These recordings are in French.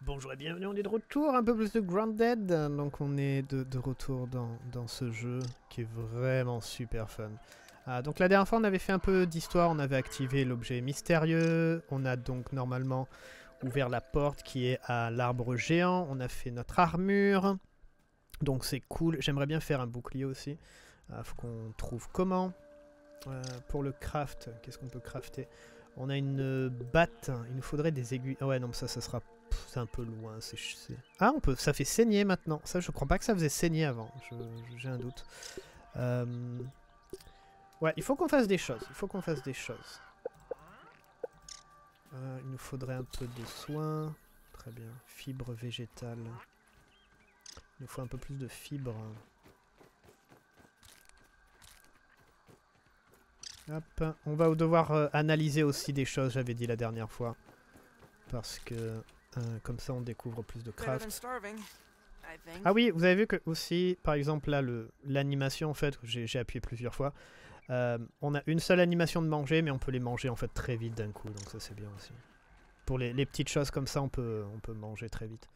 Bonjour et bienvenue, on est de retour, un peu plus de Grounded. Donc on est de retour dans ce jeu qui est vraiment super fun. Donc la dernière fois on avait fait un peu d'histoire, on avait activé l'objet mystérieux. On a donc normalement ouvert la porte qui est à l'arbre géant. On a fait notre armure. Donc c'est cool, j'aimerais bien faire un bouclier aussi. Faut qu'on trouve comment. Pour le craft, qu'est-ce qu'on peut crafter? On a une batte, il nous faudrait des aiguilles. Ah ouais non, ça sera... C'est un peu loin. Ah, on peut, ça fait saigner maintenant. Ça, je crois pas que ça faisait saigner avant. J'ai un doute. Ouais, il faut qu'on fasse des choses. Il faut qu'on fasse des choses. Il nous faudrait un peu de soins. Très bien. Fibres végétales. Il nous faut un peu plus de fibres. Hop. On va devoir analyser aussi des choses, j'avais dit la dernière fois. Parce que comme ça, on découvre plus de craft. Ah oui, vous avez vu que aussi, par exemple là, l'animation en fait, j'ai appuyé plusieurs fois. On a une seule animation de manger, mais on peut les manger en fait très vite d'un coup, donc ça c'est bien aussi. Pour les petites choses comme ça, on peut manger très vite.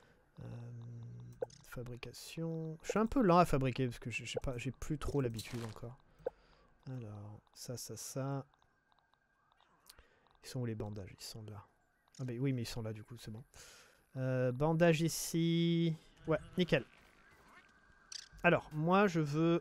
Fabrication. Je suis un peu lent à fabriquer parce que j'ai plus trop l'habitude encore. Alors, ça. Ils sont où les bandages? Ils sont là. Ah bah oui, mais ils sont là du coup, c'est bon. Bandage ici. Ouais, nickel. Alors, moi je veux...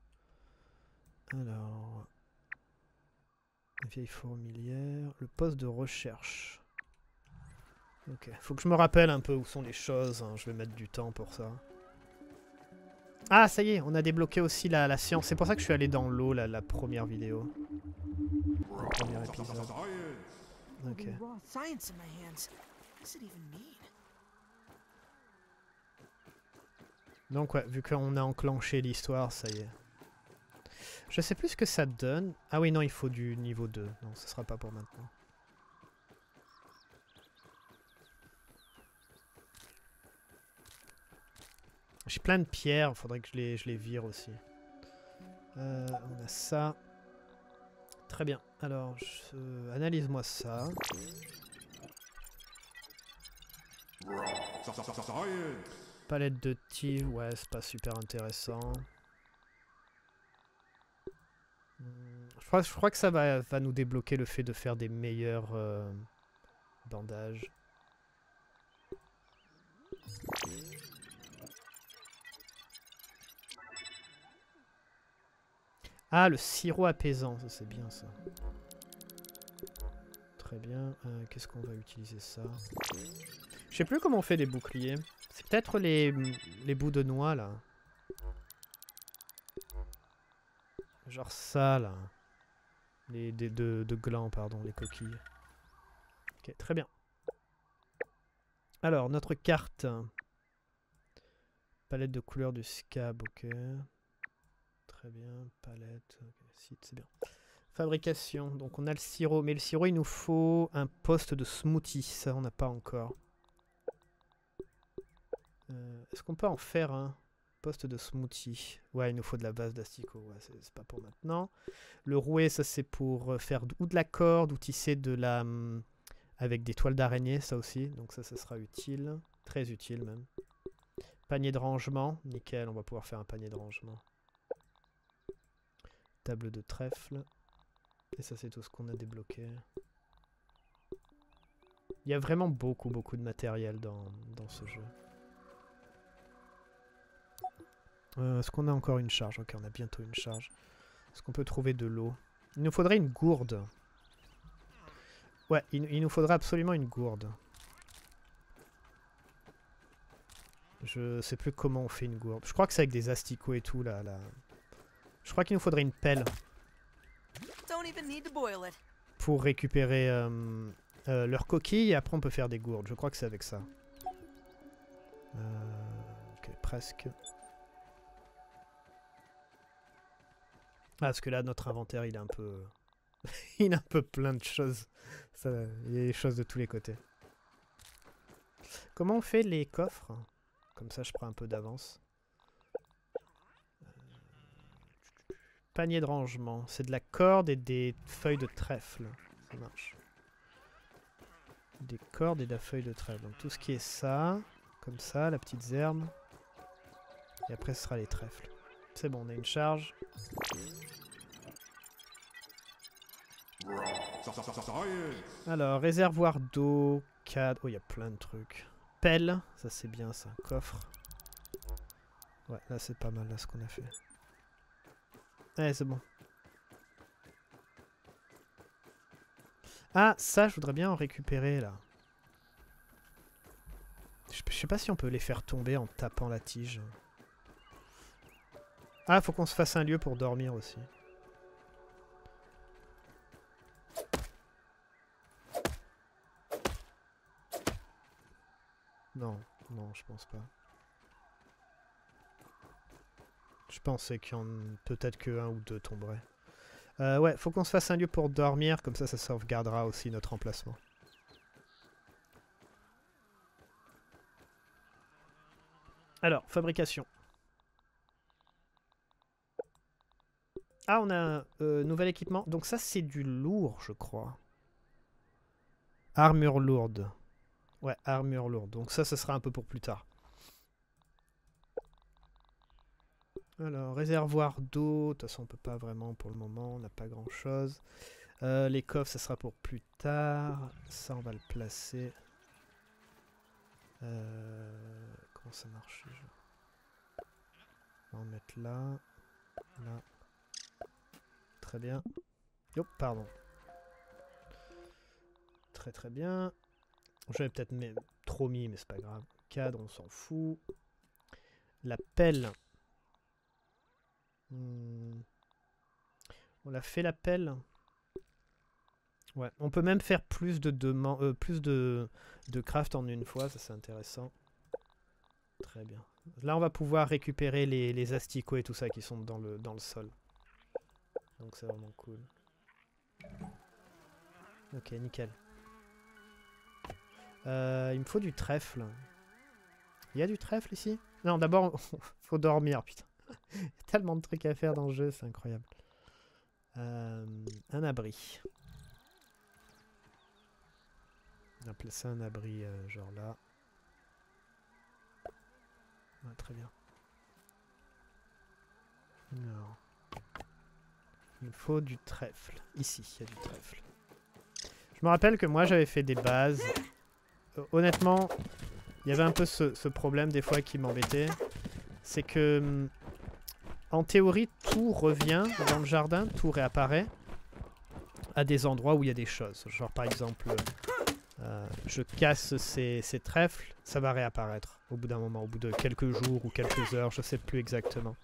Alors... Vieille fourmilière. Le poste de recherche. Ok, faut que je me rappelle un peu où sont les choses. Hein. Je vais mettre du temps pour ça. Ah, ça y est, on a débloqué aussi la science. C'est pour ça que je suis allé dans l'eau, la première vidéo. Le premier épisode. Ok. Donc ouais, vu qu'on a enclenché l'histoire, ça y est. Je sais plus ce que ça donne. Ah oui, non, il faut du niveau 2. Non, ce sera pas pour maintenant. J'ai plein de pierres, faudrait que je les vire aussi. On a ça. Très bien. Alors, analyse-moi ça. Palette de tir, ouais, c'est pas super intéressant. Je crois que ça va nous débloquer le fait de faire des meilleurs bandages. Ah, le sirop apaisant, ça c'est bien ça. Très bien. Qu'est-ce qu'on va utiliser ça? Je sais plus comment on fait des boucliers. C'est peut-être les bouts de noix là. Genre ça là. De glands, pardon, les coquilles. Ok, très bien. Alors, notre carte. Palette de couleurs du scab, ok. Très bien, palette, okay. Site, c'est bien. Fabrication, donc on a le sirop, mais le sirop il nous faut un poste de smoothie, ça on n'a pas encore. Est-ce qu'on peut en faire un poste de smoothie? Ouais, il nous faut de la base d'asticot, ouais, c'est pas pour maintenant. Le rouet, ça c'est pour faire ou de la corde ou tisser de la... avec des toiles d'araignée, ça aussi, donc ça sera utile, très utile même. Panier de rangement, nickel, on va pouvoir faire un panier de rangement. Table de trèfle. Et ça c'est tout ce qu'on a débloqué. Il y a vraiment beaucoup de matériel dans ce jeu. Est-ce qu'on a encore une charge? Ok, on a bientôt une charge. Est-ce qu'on peut trouver de l'eau? Il nous faudrait une gourde. Ouais, il nous faudra absolument une gourde. Je sais plus comment on fait une gourde. Je crois que c'est avec des asticots et tout là. Je crois qu'il nous faudrait une pelle. Pour récupérer leurs coquilles et après on peut faire des gourdes. Je crois que c'est avec ça. Ok, presque. Ah, parce que là notre inventaire il est un peu... il est un peu plein de choses. Ça, il y a des choses de tous les côtés. Comment on fait les coffres? Comme ça je prends un peu d'avance. Panier de rangement. C'est de la corde et des feuilles de trèfle. Ça marche. Des cordes et de la feuille de trèfle. Donc tout ce qui est ça, comme ça, la petite herbe. Et après ce sera les trèfles. C'est bon, on a une charge. Alors, réservoir d'eau, cadre... Oh, il y a plein de trucs. Pelle, ça c'est bien ça. Coffre. Ouais, là c'est pas mal là ce qu'on a fait. Ouais, c'est bon. Ah, ça je voudrais bien en récupérer là. Je sais pas si on peut les faire tomber en tapant la tige. Ah, faut qu'on se fasse un lieu pour dormir aussi. Non, non, je pense pas. Je pensais qu'il y en... peut-être que un ou deux tomberaient. Ouais, faut qu'on se fasse un lieu pour dormir, comme ça sauvegardera aussi notre emplacement. Alors, fabrication. Ah, on a un nouvel équipement. Donc ça, c'est du lourd, je crois. Armure lourde. Ouais, armure lourde. Donc ça sera un peu pour plus tard. Alors, réservoir d'eau. De toute façon, on peut pas vraiment pour le moment. On n'a pas grand-chose. Les coffres, ça sera pour plus tard. Ça, on va le placer. Comment ça marche déjà? On va en mettre là. Là. Très bien. Oh, pardon. Très très bien. J'avais peut-être même trop mis, mais c'est pas grave. Cadre, on s'en fout. La pelle. On l'a fait la pelle. Ouais, on peut même faire plus de craft en une fois, ça c'est intéressant. Très bien. Là on va pouvoir récupérer les asticots et tout ça qui sont dans le sol. Donc c'est vraiment cool. Ok, nickel. Il me faut du trèfle. Il y a du trèfle ici? Non, d'abord, faut dormir, putain. Il y a tellement de trucs à faire dans le jeu, c'est incroyable. Un abri. On va placer un abri genre là. Ah, très bien. Alors. Il me faut du trèfle. Ici, il y a du trèfle. Je me rappelle que moi j'avais fait des bases. Honnêtement, il y avait un peu ce problème des fois qui m'embêtait. C'est que, en théorie, tout revient dans le jardin, tout réapparaît à des endroits où il y a des choses. Genre par exemple, je casse ces trèfles, ça va réapparaître au bout d'un moment, au bout de quelques jours ou quelques heures, je sais plus exactement.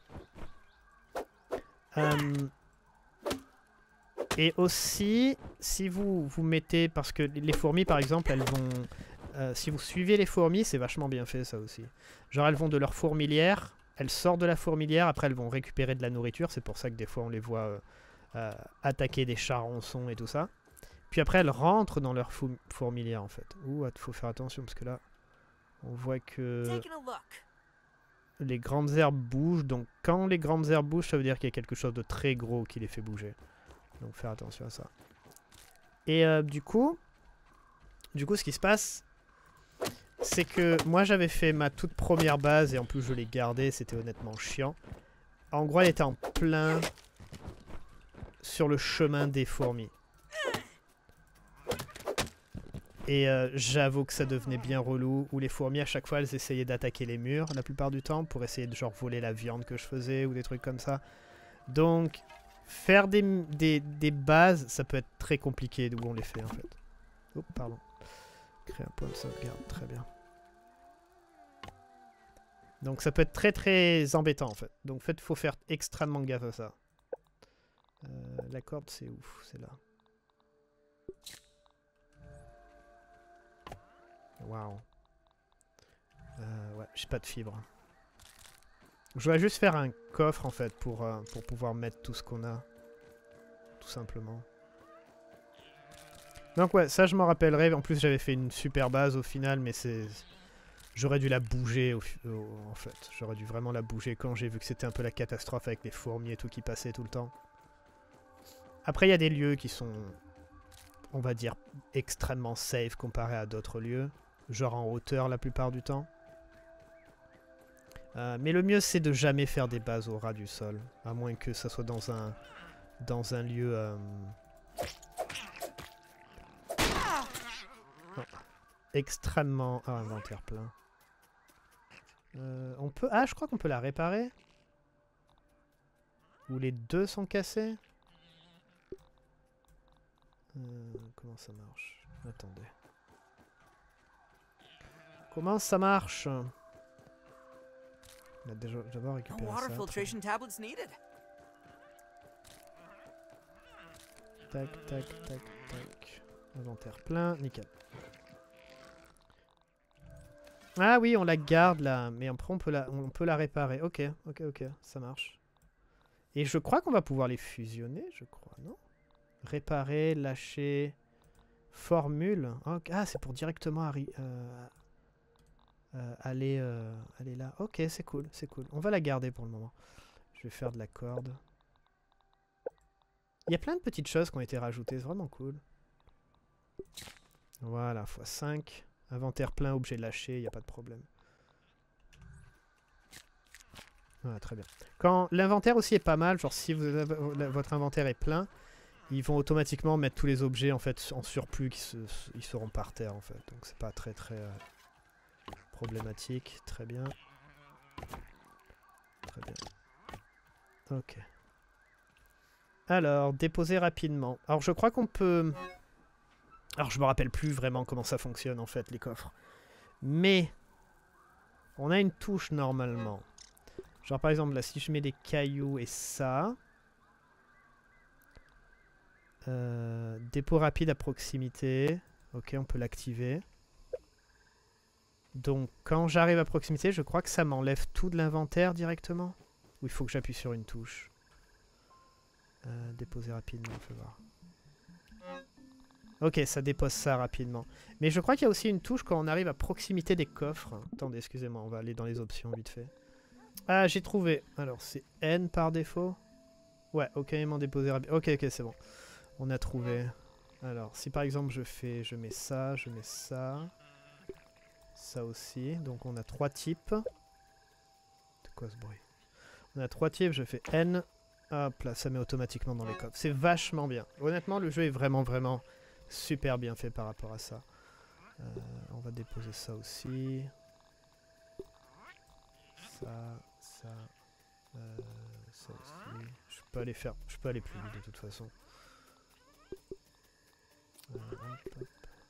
Et aussi, si vous mettez, parce que les fourmis par exemple, elles vont... si vous suivez les fourmis, c'est vachement bien fait ça aussi. Genre elles vont de leur fourmilière, elles sortent de la fourmilière, après elles vont récupérer de la nourriture, c'est pour ça que des fois on les voit attaquer des charançons et tout ça. Puis après elles rentrent dans leur fourmilière en fait. Ouh, il faut faire attention parce que là, on voit que les grandes herbes bougent, donc quand les grandes herbes bougent, ça veut dire qu'il y a quelque chose de très gros qui les fait bouger. Donc faire attention à ça. Et du coup, ce qui se passe, c'est que moi j'avais fait ma toute première base et en plus je l'ai gardée, c'était honnêtement chiant. En gros, elle était en plein sur le chemin des fourmis. Et j'avoue que ça devenait bien relou, où les fourmis à chaque fois elles essayaient d'attaquer les murs la plupart du temps pour essayer de genre voler la viande que je faisais ou des trucs comme ça. Donc faire des bases, ça peut être très compliqué d'où on les fait en fait. Oh, pardon. Créer un point de sauvegarde, très bien. Donc ça peut être très très embêtant en fait. Donc en fait, faut faire extrêmement gaffe à ça. La corde, c'est où? C'est là. Waouh. Ouais, j'ai pas de fibres. Je vais juste faire un coffre en fait pour pouvoir mettre tout ce qu'on a. Tout simplement. Donc ouais, ça je m'en rappellerai. En plus j'avais fait une super base au final, mais c'est... J'aurais dû la bouger en fait. J'aurais dû vraiment la bouger quand j'ai vu que c'était un peu la catastrophe avec les fourmis et tout qui passaient tout le temps. Après il y a des lieux qui sont on va dire, extrêmement safe comparé à d'autres lieux. Genre en hauteur la plupart du temps. Mais le mieux, c'est de jamais faire des bases au ras du sol. À moins que ça soit dans un lieu... extrêmement... Ah, inventaire plein. On peut... Ah, je crois qu'on peut la réparer. Ou les deux sont cassés. Comment ça marche? Attendez. Comment ça marche? On a déjà d'abord récupéré ça. Tac, tac, tac, tac. Inventaire plein, nickel. Ah oui, on la garde là, mais après on peut la réparer. Ok, ça marche. Et je crois qu'on va pouvoir les fusionner, je crois, non? Réparer, lâcher, formule. Ah, c'est pour directement aller là. Ok, c'est cool, c'est cool. On va la garder pour le moment. Je vais faire de la corde. Il y a plein de petites choses qui ont été rajoutées, c'est vraiment cool. Voilà, x5. Inventaire plein, objet lâché, il n'y a pas de problème. Voilà, très bien. Quand l'inventaire aussi est pas mal, genre si votre inventaire est plein, ils vont automatiquement mettre tous les objets en fait en surplus ils seront par terre en fait. Donc c'est pas très problématique. Très bien. Très bien. Ok. Alors, déposer rapidement. Alors je crois qu'on peut... Alors je me rappelle plus vraiment comment ça fonctionne en fait les coffres. Mais on a une touche normalement. Genre par exemple là si je mets des cailloux et ça. Dépôt rapide à proximité. Ok, on peut l'activer. Donc quand j'arrive à proximité, je crois que ça m'enlève tout de l'inventaire directement. Ou il faut que j'appuie sur une touche. Déposer rapidement, on peut voir. Ok, ça dépose ça rapidement. Mais je crois qu'il y a aussi une touche quand on arrive à proximité des coffres. Attendez, excusez-moi, on va aller dans les options vite fait. Ah, j'ai trouvé. Alors, c'est N par défaut. Ouais, aucunement déposé rapidement. Ok, c'est bon. On a trouvé. Alors, si par exemple je mets ça, ça aussi. Donc on a 3 types. C'est quoi ce bruit? On a 3 types, je fais N. Hop là, ça met automatiquement dans les coffres. C'est vachement bien. Honnêtement, le jeu est vraiment super bien fait par rapport à ça. On va déposer ça aussi. Ça aussi. Je peux aller plus vite de toute façon. Hop.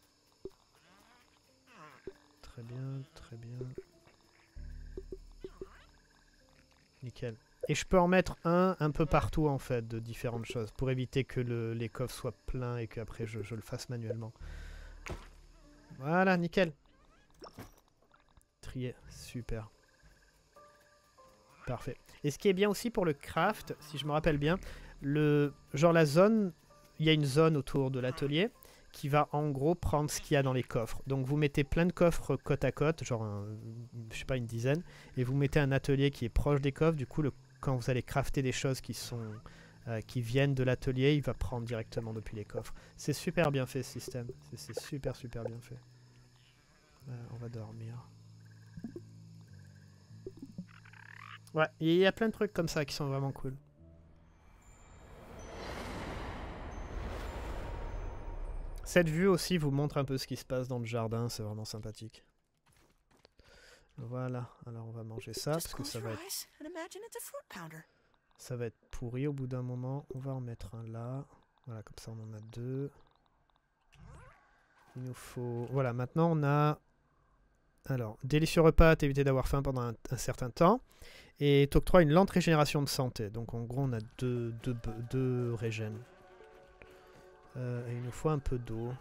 Très bien, très bien. Nickel. Et je peux en mettre un peu partout en fait, de différentes choses, pour éviter que les coffres soient pleins et qu'après je le fasse manuellement. Voilà, nickel. Trier, super. Parfait. Et ce qui est bien aussi pour le craft, si je me rappelle bien, genre la zone, il y a une zone autour de l'atelier qui va en gros prendre ce qu'il y a dans les coffres. Donc vous mettez plein de coffres côte à côte, genre je sais pas, une dizaine, et vous mettez un atelier qui est proche des coffres. Du coup, quand vous allez crafter des choses qui viennent de l'atelier, il va prendre directement depuis les coffres. C'est super bien fait ce système. C'est super bien fait. On va dormir. Ouais, il y a plein de trucs comme ça qui sont vraiment cool. Cette vue aussi vous montre un peu ce qui se passe dans le jardin, c'est vraiment sympathique. Voilà, alors on va manger ça parce que ça va être pourri au bout d'un moment. On va en mettre un là. Voilà, comme ça on en a 2. Il nous faut... Voilà, maintenant on a... Alors, délicieux repas, t'éviter d'avoir faim pendant un certain temps. Et t'octroie une lente régénération de santé. Donc en gros on a deux régènes. Et il nous faut un peu d'eau.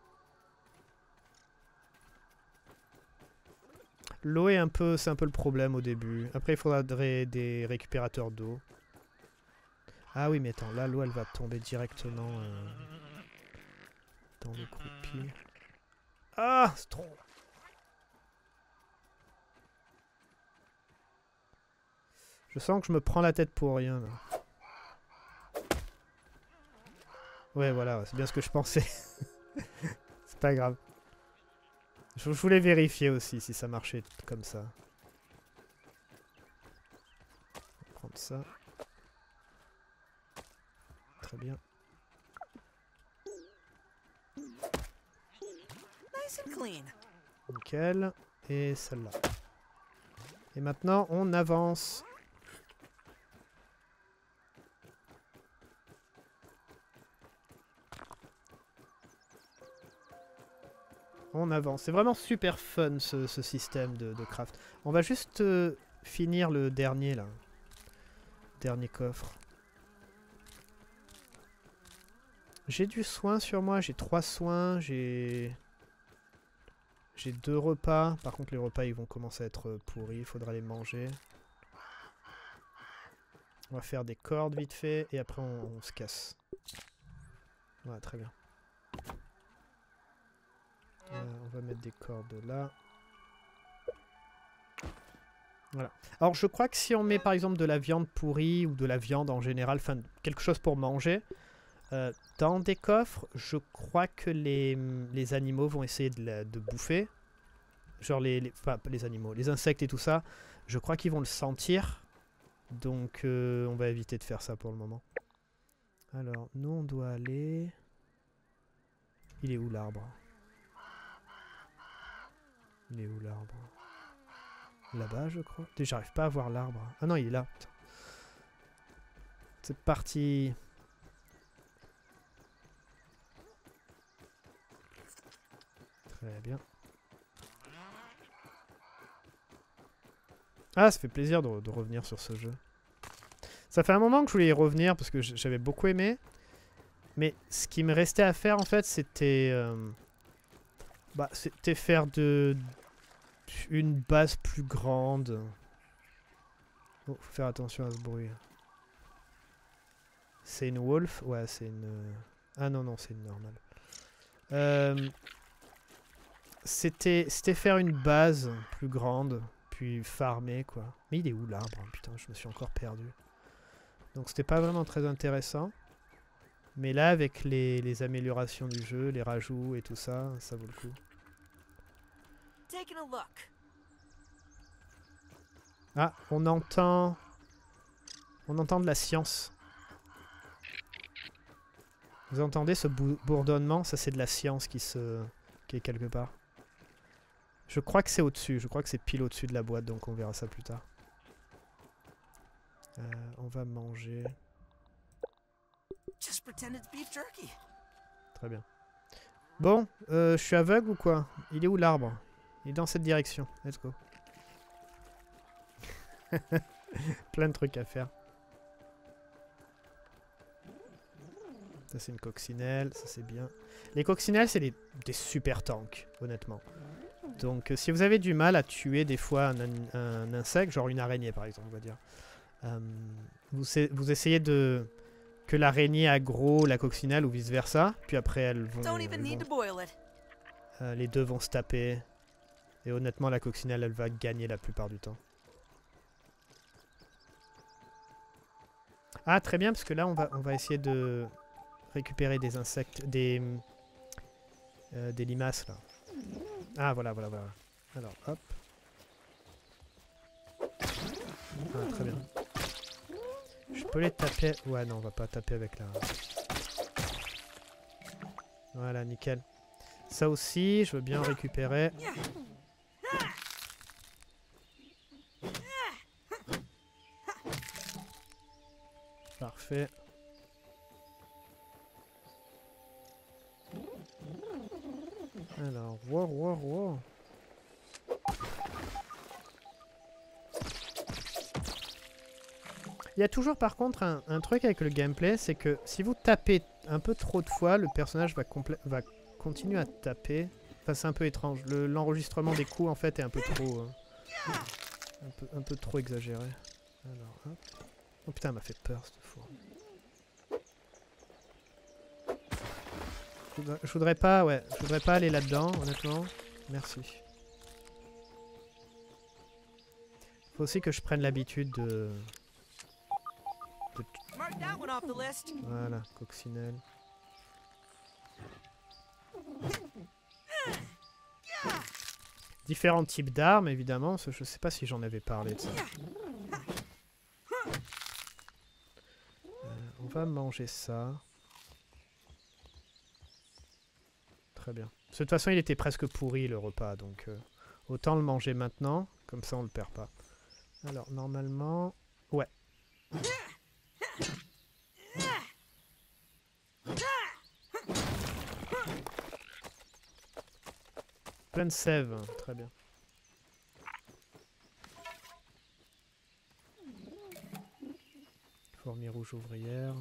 L'eau est c'est un peu le problème au début. Après il faudra des récupérateurs d'eau. Ah oui mais attends, là l'eau elle va tomber directement dans le croupi. Ah, c'est trop... Je sens que je me prends la tête pour rien là. Ouais voilà, c'est bien ce que je pensais. C'est pas grave. Je voulais vérifier aussi si ça marchait comme ça. On va prendre ça. Très bien. Nickel. Et celle-là. Et maintenant, on avance. On avance. C'est vraiment super fun ce système de craft. On va juste finir le dernier là. Dernier coffre. J'ai du soin sur moi, j'ai 3 soins, j'ai 2 repas. Par contre les repas ils vont commencer à être pourris, il faudra les manger. On va faire des cordes vite fait et après on se casse. Voilà, très bien. On va mettre des cordes là. Voilà. Alors je crois que si on met par exemple de la viande pourrie ou de la viande en général, enfin quelque chose pour manger, dans des coffres, je crois que les animaux vont essayer de bouffer. Genre enfin, pas les animaux, les insectes et tout ça, je crois qu'ils vont le sentir. Donc on va éviter de faire ça pour le moment. Alors, nous on doit aller... Il est où l'arbre? Il est où l'arbre? Là-bas je crois. J'arrive pas à voir l'arbre. Ah non il est là. C'est parti. Très bien. Ah, ça fait plaisir de revenir sur ce jeu. Ça fait un moment que je voulais y revenir parce que j'avais beaucoup aimé. Mais ce qui me restait à faire en fait, c'était faire une base plus grande. Oh, faut faire attention à ce bruit. C'est une wolf? Ouais, c'est une... Ah non, non, c'est une normale. C'était faire une base plus grande, puis farmer, quoi. Mais il est où l'arbre? Putain, je me suis encore perdu. Donc c'était pas vraiment très intéressant. Mais là, avec les améliorations du jeu, les rajouts et tout ça, ça vaut le coup. Ah, on entend de la science. Vous entendez ce bourdonnement? Ça, c'est de la science qui est quelque part. Je crois que c'est au-dessus. Je crois que c'est pile au-dessus de la boîte, donc on verra ça plus tard. On va manger. Très bien. Bon, je suis aveugle ou quoi? Il est où l'arbre? Il est dans cette direction. Let's go. Plein de trucs à faire. Ça c'est une coccinelle, ça c'est bien. Les coccinelles c'est des super tanks, honnêtement. Donc si vous avez du mal à tuer des fois un insecte, genre une araignée par exemple, on va dire. Vous essayez que l'araignée aggro la coccinelle ou vice versa, puis après elles vont les deux vont se taper. Et honnêtement la coccinelle elle va gagner la plupart du temps. Ah très bien parce que là on va essayer de récupérer des insectes, des limaces là. Ah voilà. Alors hop. Ah très bien. Je peux les taper. Ouais non on va pas taper avec la... Voilà nickel. Ça aussi je veux bien récupérer. Parfait. Alors, wow. Il y a toujours par contre un truc avec le gameplay, c'est que si vous tapez un peu trop de fois, le personnage va continuer à taper. Enfin, c'est un peu étrange. L'enregistrement des coups en fait est un peu trop... un peu trop exagéré. Alors, hop. Oh putain, elle m'a fait peur cette fois. Je voudrais pas aller là-dedans, honnêtement. Merci. Faut aussi que je prenne l'habitude de... Voilà, coccinelle. Différents types d'armes, évidemment. Je sais pas si j'en avais parlé de ça. On va manger ça. Très bien. De toute façon, il était presque pourri, le repas. Donc, autant le manger maintenant. Comme ça, on le perd pas. Alors, normalement... Ouais. Plein de sève. Très bien. Fourmi rouge ouvrière.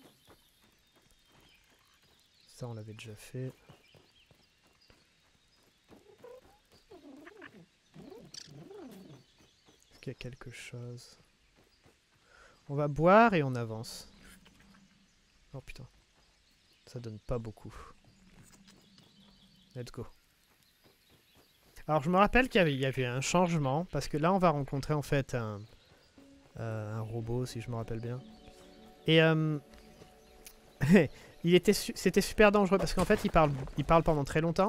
Ça, on l'avait déjà fait. Est-ce qu'il y a quelque chose? On va boire et on avance. Oh putain. Ça donne pas beaucoup. Let's go. Alors je me rappelle qu'il y avait un changement. Parce que là, on va rencontrer en fait un robot, si je me rappelle bien. Et c'était super dangereux parce qu'en fait il parle pendant très longtemps.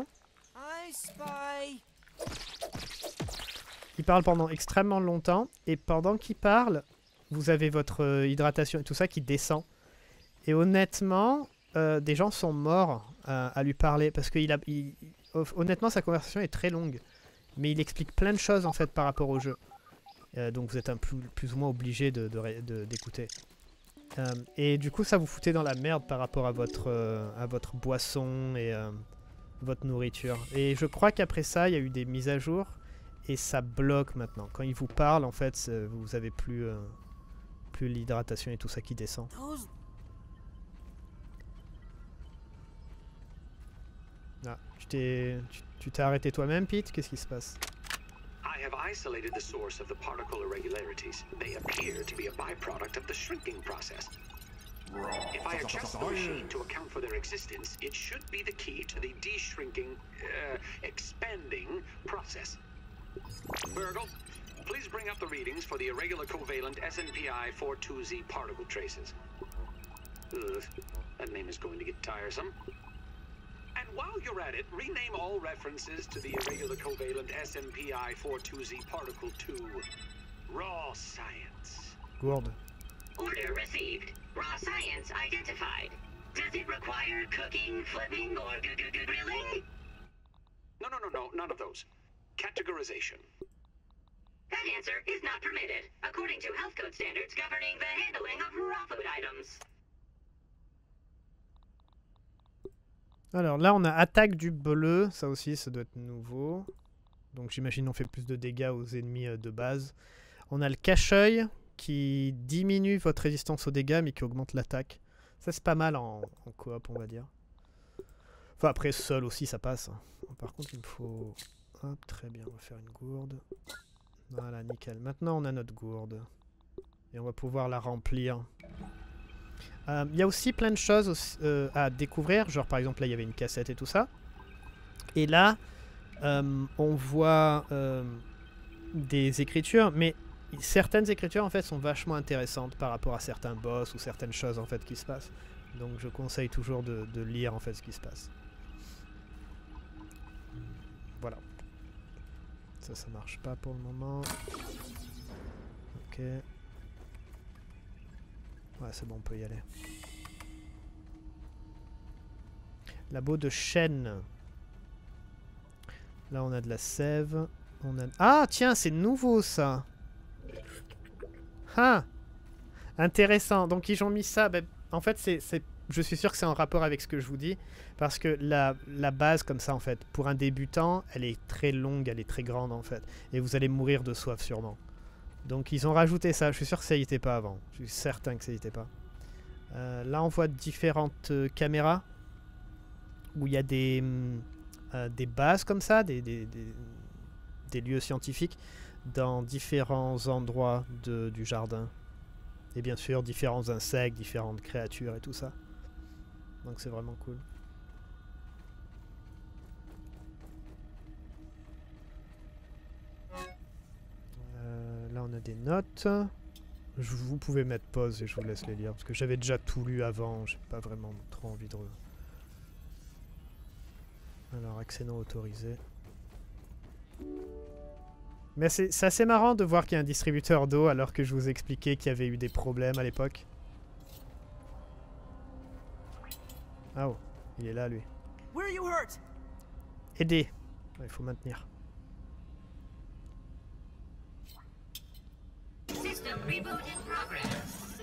Il parle pendant extrêmement longtemps et pendant qu'il parle, vous avez votre hydratation et tout ça qui descend. Et honnêtement, des gens sont morts à lui parler parce que honnêtement sa conversation est très longue, mais il explique plein de choses en fait par rapport au jeu. Donc vous êtes plus ou moins obligé d'écouter. Et du coup, ça vous foutait dans la merde par rapport à votre boisson et votre nourriture. Et je crois qu'après ça, il y a eu des mises à jour et ça bloque maintenant. Quand il vous parle, en fait, vous avez plus l'hydratation et tout ça qui descend. Ah, tu t'es arrêté toi-même, Pete? Qu'est-ce qui se passe? I have isolated the source of the particle irregularities. They appear to be a byproduct of the shrinking process. If I adjust the machine to account for their existence, it should be the key to the de-shrinking, expanding process. Burgle, please bring up the readings for the irregular covalent SNPI 42Z particle traces. Ugh, that name is going to get tiresome. And while you're at it, rename all references to the irregular covalent SNPI 42Z particle to raw science. Gourde. Order received. Raw science identified. Does it require cooking, flipping, or grilling? No, none of those. Categorization. That answer is not permitted, according to health code standards governing the handling of raw food items. Alors là, on a attaque du bleu. Ça aussi, ça doit être nouveau. Donc j'imagine on fait plus de dégâts aux ennemis de base. On a le cache-œil qui diminue votre résistance aux dégâts mais qui augmente l'attaque. Ça c'est pas mal en coop, on va dire. Enfin après seul aussi ça passe. Par contre il me faut... Hop, très bien, on va faire une gourde. Voilà, nickel. Maintenant on a notre gourde. Et on va pouvoir la remplir. Il y a aussi plein de choses à découvrir. Genre par exemple là il y avait une cassette et tout ça. Et là on voit des écritures. Mais certaines écritures en fait sont vachement intéressantes par rapport à certains boss ou certaines choses en fait qui se passent. Donc je conseille toujours de lire en fait ce qui se passe. Voilà. Ça marche pas pour le moment. Ok. Ouais, c'est bon, on peut y aller. Labo de chêne. Là, on a de la sève. Ah, tiens, c'est nouveau, ça. Ah, intéressant. Donc, ils ont mis ça. Ben, en fait, je suis sûr que c'est en rapport avec ce que je vous dis. Parce que la base, comme ça, en fait, pour un débutant, elle est très longue, elle est très grande, en fait. Et vous allez mourir de soif, sûrement. Donc ils ont rajouté ça, je suis sûr que ça y était pas avant, je suis certain que ça y était pas. Là on voit différentes caméras où il y a des bases comme ça, des lieux scientifiques dans différents endroits du jardin. Et bien sûr différents insectes, différentes créatures et tout ça. Donc c'est vraiment cool. Là on a des notes. Vous pouvez mettre pause et je vous laisse les lire parce que j'avais déjà tout lu avant, j'ai pas vraiment trop envie de... Alors, accès non autorisé. Mais c'est assez marrant de voir qu'il y a un distributeur d'eau alors que je vous expliquais qu'il y avait eu des problèmes à l'époque. Ah oh, il est là lui. Aider. Il faut maintenir. System reboot in progress.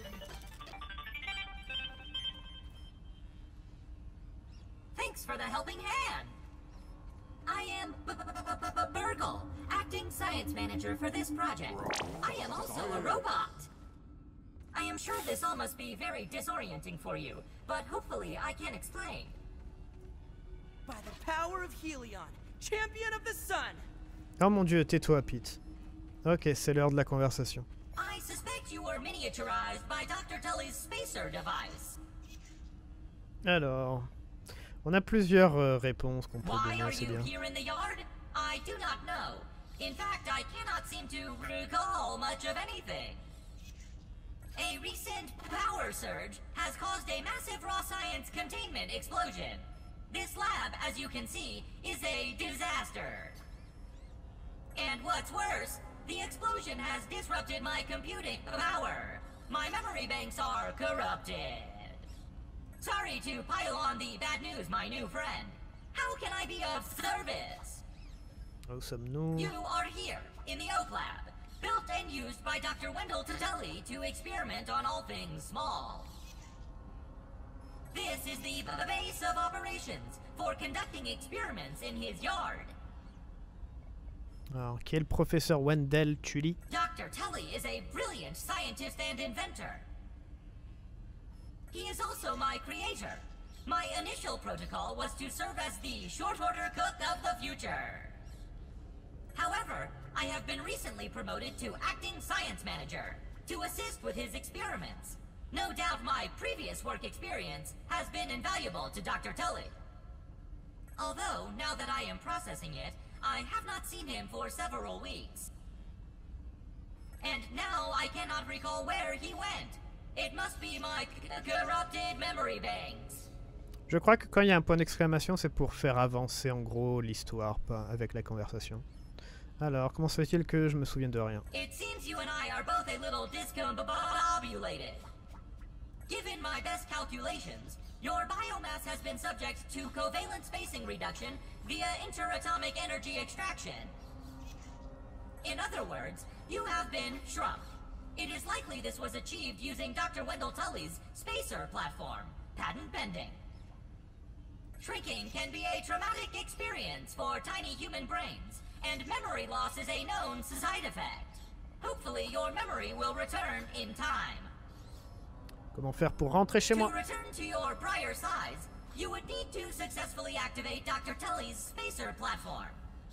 Thanks for the helping hand. I am Burgle, acting science manager for this project. I am also a robot. I am sure this all must be very disorienting for you, but hopefully I can explain. By the power of Helion, champion of the sun. Oh mon dieu, tais-toi, Pete. Ok, c'est l'heure de la conversation. I suspect you were miniaturized by Dr. Tully's spacer device. Alors, on a plusieurs réponses qu'on peut Why donner, are c'est you bien. here in the yard? I do not know. In fact, I cannot seem to recall much of anything. A recent power surge has caused a massive raw science containment explosion. This lab, as you can see, is a disaster. And what's worse, the explosion has disrupted my computing power. My memory banks are corrupted. Sorry to pile on the bad news, my new friend. How can I be of service? Où sommes-nous? You are here, in the Oak Lab, built and used by Dr. Wendell Tully to experiment on all things small. This is the base of operations for conducting experiments in his yard. Alors, qui est le professeur Wendell Tully? Dr. Tully is a brilliant scientist and inventor. He is also my creator. My initial protocol was to serve as the short order cook of the future. However, I have been recently promoted to acting science manager to assist with his experiments. No doubt my previous work experience has been invaluable to Dr. Tully. Although, now that I am processing it, I have not seen him for several weeks. And now I cannot recall where he went. It must be my corrupted memory banks. Je crois que quand il y a un point d'exclamation, c'est pour faire avancer en gros l'histoire, pas avec la conversation. Alors, comment se fait-il que je me souvienne de rien? It seems you and I are both a little discombobulated. Given my best calculations, your biomass has been subject to covalent spacing reduction via interatomic energy extraction. In other words, you have been shrunk. It is likely this was achieved using Dr. Wendell Tully's spacer platform, patent pending. Shrinking can be a traumatic experience for tiny human brains, and memory loss is a known side effect. Hopefully your memory will return in time. Comment faire pour rentrer chez moi? To return to your prior size, you would need to successfully activate Dr. Tully's spacer platform.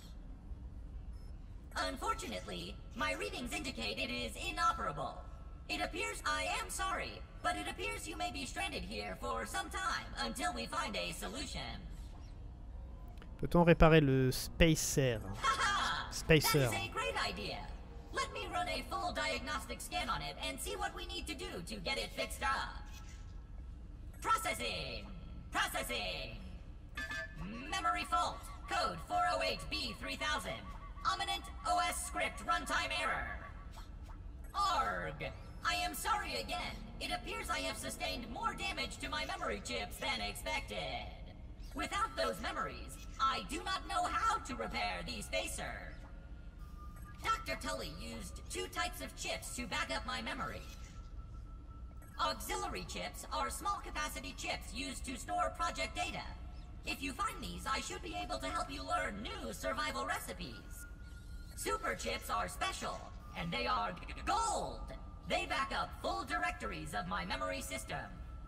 Unfortunately, my readings indicate it is inoperable. It appears I am sorry, but it appears you may be stranded here for some time until we find a solution. Peut-on réparer le spacer? Haha! Spacer. That is a great idea. Let me run a full diagnostic scan on it and see what we need to do to get it fixed up. Processing! Processing! Memory fault. Code 408B3000. Ominent OS script runtime error. Arg! I am sorry again. It appears I have sustained more damage to my memory chips than expected. Without those memories, I do not know how to repair the spacer. Dr. Tully used two types of chips to back up my memory. Auxiliary chips are small capacity chips used to store project data. If you find these, I should be able to help you learn new survival recipes. Super chips are special, and they are gold. They back up full directories of my memory system.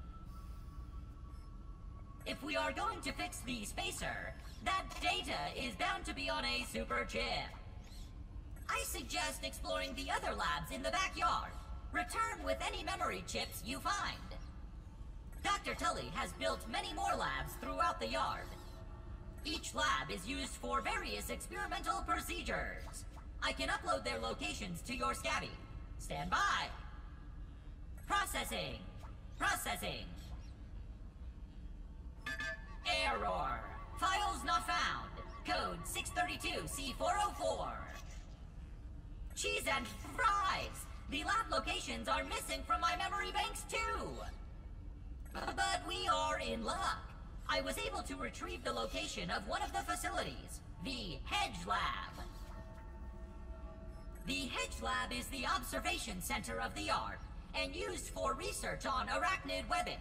If we are going to fix the spacer, that data is bound to be on a super chip. I suggest exploring the other labs in the backyard. Return with any memory chips you find. Dr. Tully has built many more labs throughout the yard. Each lab is used for various experimental procedures. I can upload their locations to your Scabby. Stand by. Processing. Processing. Error. Files not found. Code 632C404. Cheese and fries! The lab locations are missing from my memory banks too! But we are in luck. I was able to retrieve the location of one of the facilities, the Hedge Lab. The Hedge Lab is the observation center of the yard, and used for research on arachnid webbing.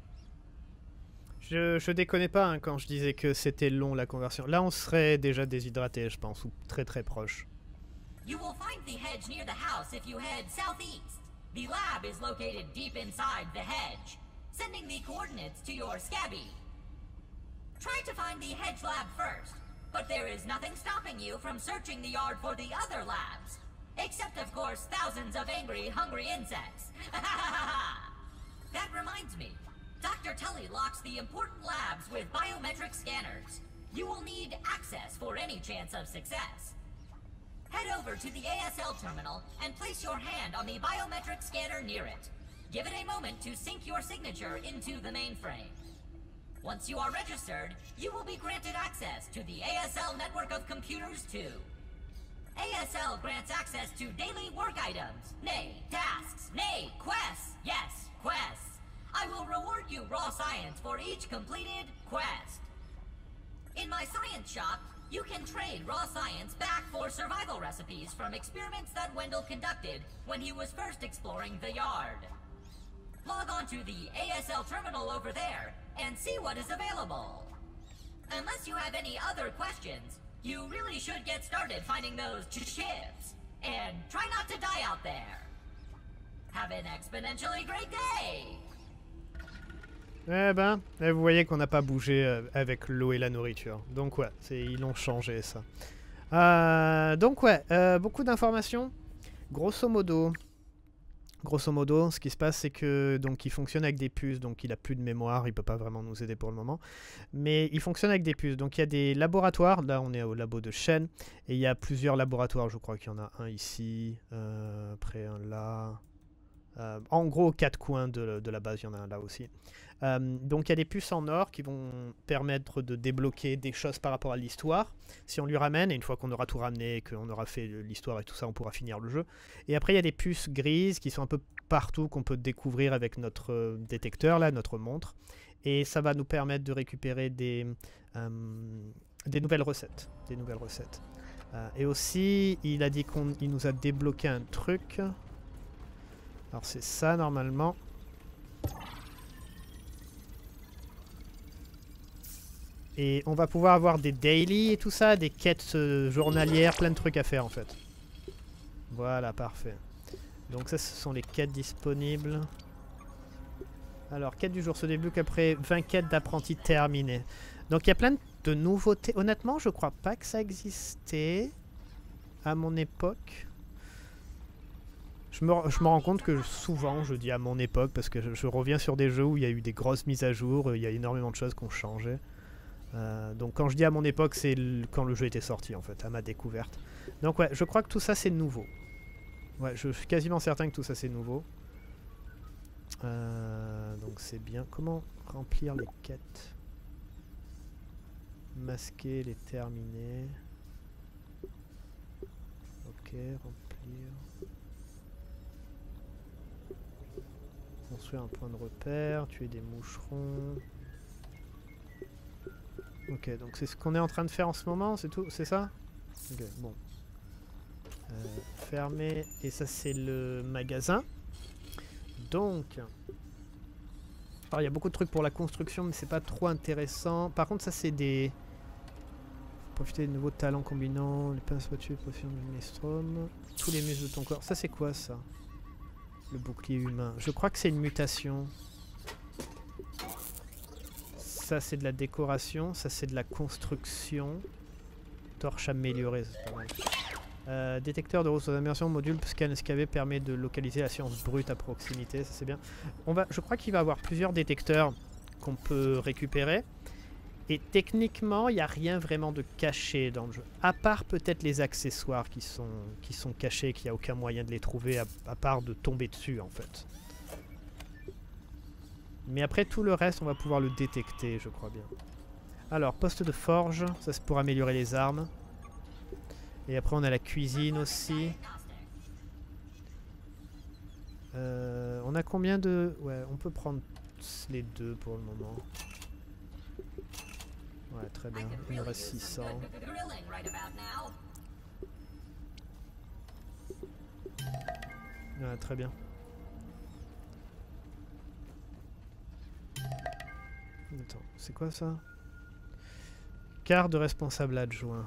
Je déconnais pas hein, quand je disais que c'était long la conversion. Là, on serait déjà déshydraté, je pense, ou très très proche. You will find the hedge near the house if you head southeast. The lab is located deep inside the hedge, sending the coordinates to your Scabby. Try to find the Hedge Lab first, but there is nothing stopping you from searching the yard for the other labs. Except, of course, thousands of angry, hungry insects. That reminds me. Dr. Tully locks the important labs with biometric scanners. You will need access for any chance of success. Head over to the ASL terminal and place your hand on the biometric scanner near it. Give it a moment to sync your signature into the mainframe. Once you are registered, you will be granted access to the ASL network of computers too. ASL grants access to daily work items, nay, tasks, nay, quests, yes, quests. I will reward you raw science for each completed quest. In my science shop, you can trade raw science back for survival recipes from experiments that Wendell conducted when he was first exploring the yard. Log on to the ASL terminal over there and see what is available. Unless you have any other questions, you really should get started finding those chips. And try not to die out there. Have an exponentially great day! Eh ben, vous voyez qu'on n'a pas bougé avec l'eau et la nourriture. Donc ouais, ils l'ont changé ça. Donc ouais, beaucoup d'informations. Grosso modo, ce qui se passe, c'est que donc il fonctionne avec des puces, donc il a plus de mémoire, il peut pas vraiment nous aider pour le moment. Mais il fonctionne avec des puces. Donc il y a des laboratoires. Là, on est au labo de Shen, et il y a plusieurs laboratoires. Je crois qu'il y en a un ici, après un là. En gros, aux quatre coins de la base, il y en a un là aussi. Donc il y a des puces en or qui vont permettre de débloquer des choses par rapport à l'histoire. Si on lui ramène, et une fois qu'on aura tout ramené et qu'on aura fait l'histoire et tout ça, on pourra finir le jeu. Et après il y a des puces grises qui sont un peu partout, qu'on peut découvrir avec notre détecteur, là, notre montre. Et ça va nous permettre de récupérer des nouvelles recettes. Et aussi, il a dit qu'il nous a débloqué un truc. Alors c'est ça normalement. Et on va pouvoir avoir des daily et tout ça, des quêtes journalières, plein de trucs à faire en fait. Voilà, parfait. Donc ça, ce sont les quêtes disponibles. Alors, quête du jour se débloque après 20 quêtes d'apprentis terminées. Donc il y a plein de nouveautés. Honnêtement, je crois pas que ça existait à mon époque. Je me rends compte que souvent je dis à mon époque parce que je reviens sur des jeux où il y a eu des grosses mises à jour, il y a énormément de choses qui ont changé. Donc quand je dis à mon époque, c'est quand le jeu était sorti en fait, à ma découverte. Donc ouais, je crois que tout ça c'est nouveau. Ouais, je suis quasiment certain que tout ça c'est nouveau. Donc c'est bien. Comment remplir les quêtes? Masquer, les terminer. Ok, remplir. Construire un point de repère, tuer des moucherons. Ok, donc c'est ce qu'on est en train de faire en ce moment, c'est tout, c'est ça? Ok, bon. Fermer, et ça c'est le magasin. Donc, alors il y a beaucoup de trucs pour la construction, mais c'est pas trop intéressant. Par contre, ça c'est des... Profiter des nouveaux talents combinant les pinces battues, potion de Maelstrom, tous les muscles de ton corps. Ça c'est quoi ça? Le bouclier humain. Je crois que c'est une mutation. Ça c'est de la décoration, ça c'est de la construction. Torche améliorée, c'est pas mal. Détecteur de ressources d'immersion, module scan SKV permet de localiser la science brute à proximité, ça c'est bien. Je crois qu'il va y avoir plusieurs détecteurs qu'on peut récupérer. Et techniquement, il n'y a rien vraiment de caché dans le jeu. À part peut-être les accessoires qui sont cachés, qu'il n'y a aucun moyen de les trouver à part de tomber dessus en fait. Mais après tout le reste, on va pouvoir le détecter, je crois bien. Alors, poste de forge, ça c'est pour améliorer les armes. Et après on a la cuisine aussi. On a combien de... Ouais, on peut prendre les deux pour le moment. Ouais, très bien. Il nous reste 600. Ouais, très bien. Attends, c'est quoi ça? Carte de responsable adjoint.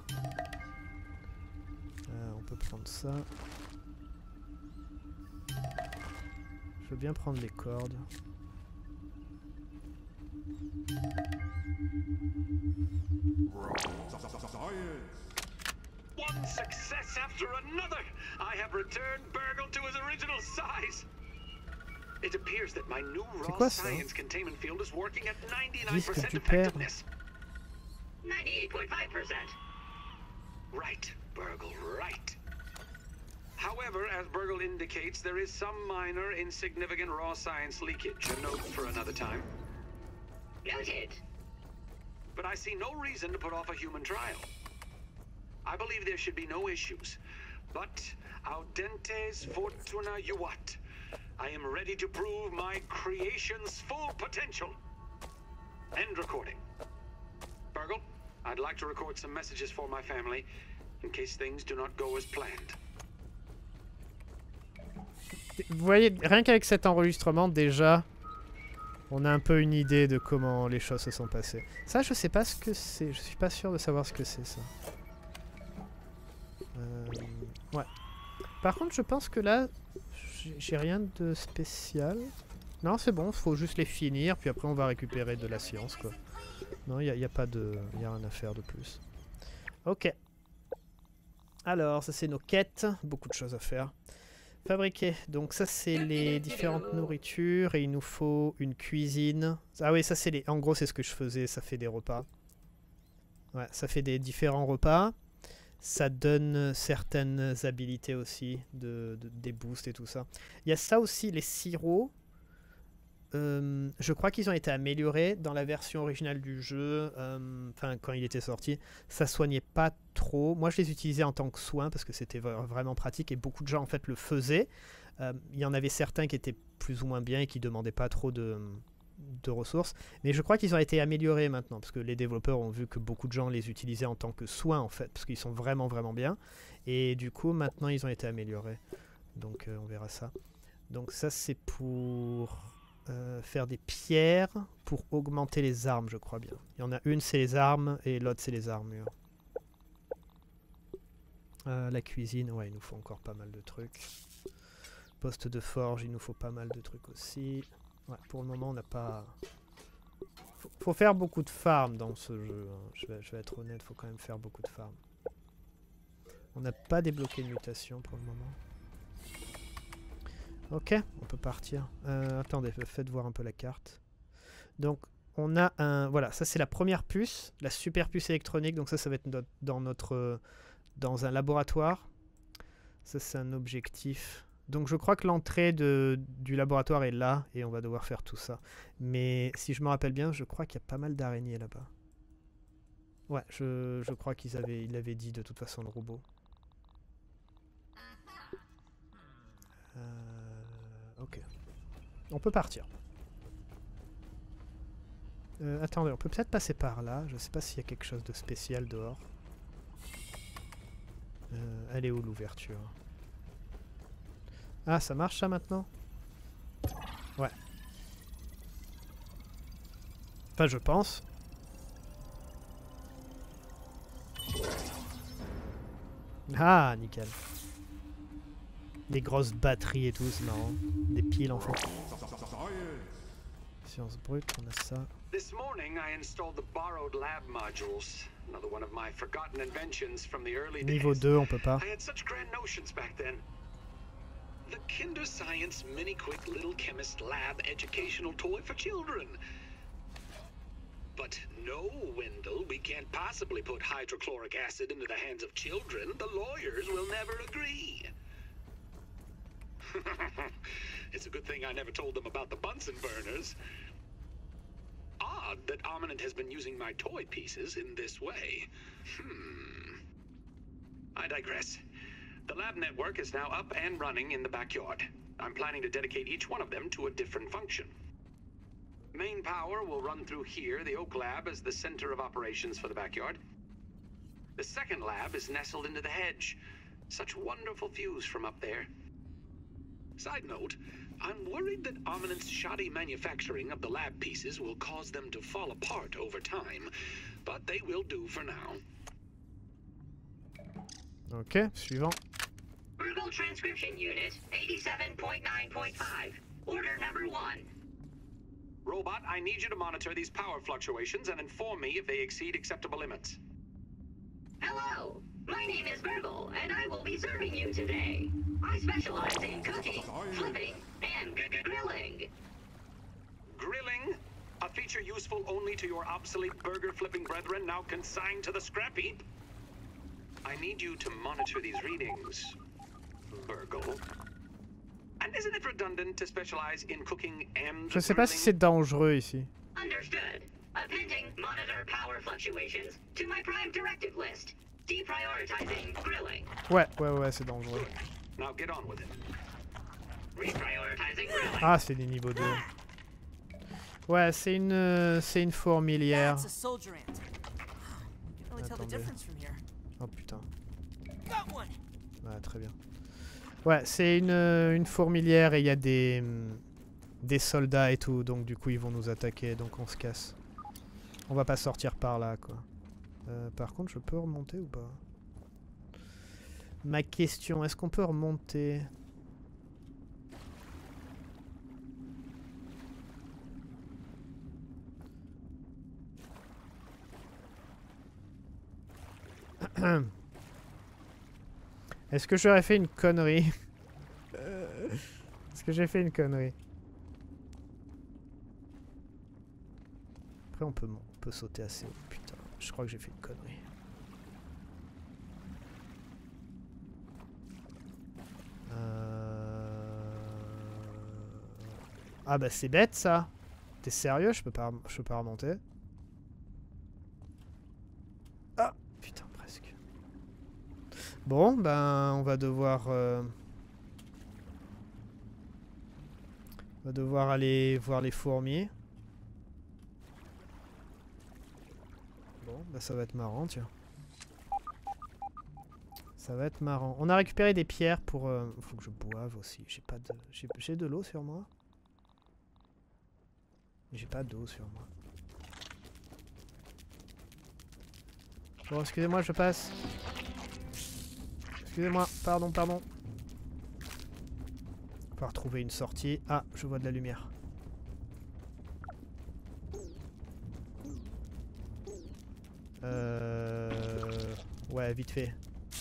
On peut prendre ça. Je veux bien prendre les cordes. One success after another! I have returned Burgle to his original size! It appears that my new raw science containment field is working at 99% effectiveness. 98.5%. Right, Burgle, right. However, as Burgle indicates, there is some minor, insignificant raw science leakage. A note for another time. Noted. But I see no reason to put off a human trial. I believe there should be no issues. But audentes fortuna juvat. I am ready to prove my creation's full potential. End recording. Burgle, I'd like to record some messages for my family in case things do not go as planned. Vous voyez, rien qu'avec cet enregistrement, déjà, on a un peu une idée de comment les choses se sont passées. Ça, je sais pas ce que c'est. Je suis pas sûr de savoir ce que c'est, ça. Ouais. Par contre, je pense que là, j'ai rien de spécial. Non, c'est bon, faut juste les finir, puis après on va récupérer de la science, quoi. Non, il n'y a pas de... Il n'y a rien à faire de plus. Ok. Alors, ça c'est nos quêtes. Beaucoup de choses à faire. Fabriquer. Donc ça c'est les différentes nourritures. Et il nous faut une cuisine. Ah oui, ça c'est les... En gros, c'est ce que je faisais. Ça fait des repas. Ouais, ça fait des différents repas. Ça donne certaines habilités aussi. Des boosts et tout ça. Il y a ça aussi, les sirops. Je crois qu'ils ont été améliorés dans la version originale du jeu, enfin quand il était sorti, ça soignait pas trop. Moi je les utilisais en tant que soin parce que c'était vraiment pratique et beaucoup de gens en fait le faisaient. Il y en avait certains qui étaient plus ou moins bien et qui demandaient pas trop de ressources, mais je crois qu'ils ont été améliorés maintenant parce que les développeurs ont vu que beaucoup de gens les utilisaient en tant que soin en fait, parce qu'ils sont vraiment bien et du coup maintenant ils ont été améliorés, donc on verra ça. Donc ça c'est pour... faire des pierres pour augmenter les armes, je crois bien. Il y en a une, c'est les armes, et l'autre, c'est les armures. La cuisine, ouais, il nous faut encore pas mal de trucs. Poste de forge, il nous faut pas mal de trucs aussi. Ouais, pour le moment, on n'a pas... Faut faire beaucoup de farm dans ce jeu. Hein. Je vais être honnête, faut quand même faire beaucoup de farm. On n'a pas débloqué de mutation pour le moment. Ok, on peut partir. Attendez, faites voir un peu la carte. Donc, on a un... Voilà, ça c'est la première puce, la super puce électronique. Donc ça va être dans un laboratoire. Ça c'est un objectif. Donc je crois que l'entrée du laboratoire est là et on va devoir faire tout ça. Mais si je me rappelle bien, je crois qu'il y a pas mal d'araignées là-bas. Ouais, je crois il avait dit de toute façon le robot. Ok. On peut partir. Attendez, on peut peut-être passer par là. Je sais pas s'il y a quelque chose de spécial dehors. Elle est où l'ouverture? Ah, ça marche ça maintenant? Ouais. Enfin, je pense. Ah, nickel. Des grosses batteries et tout, c'est marrant. Des piles en fait. Science brute, on a ça. This morning I installed the borrowed lab modules. Another one of my forgotten inventions from the early days. Niveau 2, on peut pas. I had such grand notions back then. The Kinder Science Mini Quick Little Chemist Lab educational toy for children. But no, Wendell, we can't possibly put hydrochloric acid into the hands of children. The lawyers will never agree. It's a good thing I never told them about the Bunsen burners. Ah, odd that Armament has been using my toy pieces in this way. I digress. The lab network is now up and running in the backyard. I'm planning to dedicate each one of them to a different function. Main power will run through here, the Oak Lab as the center of operations for the backyard. The second lab is nestled into the hedge. Such wonderful views from up there. Side note, I'm worried that Armament's shoddy manufacturing of the lab pieces will cause them to fall apart over time, but they will do for now. Ok, suivant. Virgo transcription unit 87.9.5. Order number 1. Robot, I need you to monitor these power fluctuations and inform me if they exceed acceptable limits. Hello, my name is Virgo, and I will be serving you today. I specialize in cooking, flipping, and grilling. Grilling? A feature useful only to your obsolete burger-flipping brethren now consigned to the scrap heap? I need you to monitor these readings, Virgo. And isn't it redundant to specialize in cooking and Je sais pas si c'est dangereux ici. Understood. Appending monitor power fluctuations to my prime directive list. Deprioritizing grilling. Ouais, c'est dangereux. Now get on with it. Reprioritizing grilling. Ah, c'est des niveaux 2. Ouais, c'est une fourmilière. That's a soldier ant. You can really tell the Attendez. difference from here. Oh putain. Got one. Ouais, très bien. Ouais, c'est une fourmilière et il y a des soldats et tout, donc du coup ils vont nous attaquer, donc on se casse. On va pas sortir par là, quoi. Par contre, je peux remonter ou pas? Ma question, est-ce qu'on peut remonter? Est-ce que j'aurais fait une connerie? Est-ce que j'ai fait une connerie? Après on peut sauter assez haut. Putain, je crois que j'ai fait une connerie. Ah bah c'est bête ça. T'es sérieux? Je peux pas remonter. Ah putain, presque. Bon, ben on va devoir aller voir les fourmis. Bon, bah ça va être marrant, tiens. Ça va être marrant. On a récupéré des pierres pour... faut que je boive aussi. J'ai de l'eau sur moi. J'ai pas d'eau sur moi. Bon, excusez-moi, je passe. Excusez-moi, pardon. On va retrouver une sortie. Ah, je vois de la lumière. Ouais, vite fait.